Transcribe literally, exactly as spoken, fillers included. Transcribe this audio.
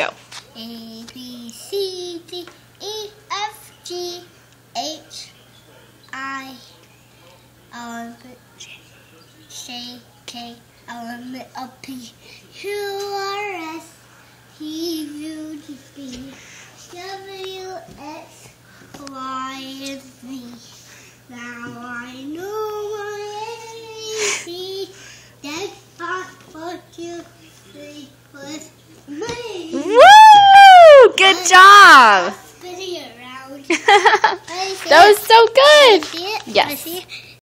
Go. A, B, C, D, E, F, G, H, I, L, J, K, L, M, N, P, Q, R, S, T, U, V, W, X, Y, and Z. Now I know my A B C. That's not what you say was me. Woo! Good job. Spinning around. That was so good. I see it? Yes. I see it.